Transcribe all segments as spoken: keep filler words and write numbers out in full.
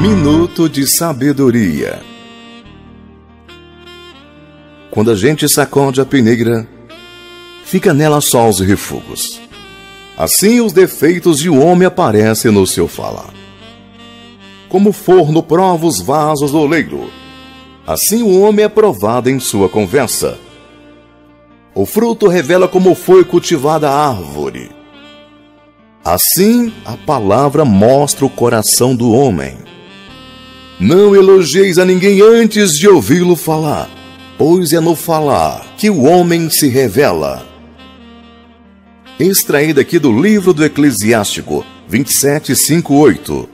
Minuto de Sabedoria. Quando a gente sacode a peneira, fica nela só os refugos. Assim os defeitos de um homem aparecem no seu falar. Como forno prova os vasos do oleiro, assim o homem é provado em sua conversa. O fruto revela como foi cultivada a árvore. Assim a palavra mostra o coração do homem. Não elogieis a ninguém antes de ouvi-lo falar, pois é no falar que o homem se revela. Extraído aqui do livro do Eclesiástico vinte e sete, cinco, oito.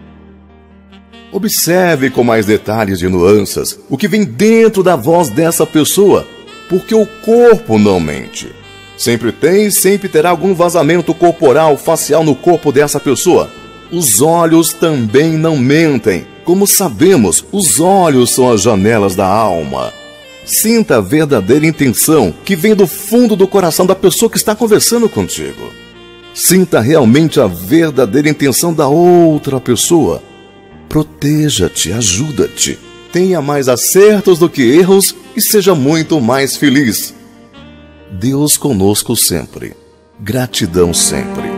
Observe com mais detalhes e nuances o que vem dentro da voz dessa pessoa, porque o corpo não mente. Sempre tem e sempre terá algum vazamento corporal, facial no corpo dessa pessoa. Os olhos também não mentem. Como sabemos, os olhos são as janelas da alma. Sinta a verdadeira intenção que vem do fundo do coração da pessoa que está conversando contigo. Sinta realmente a verdadeira intenção da outra pessoa. Proteja-te, ajuda-te. Tenha mais acertos do que erros e seja muito mais feliz. Deus conosco sempre. Gratidão sempre.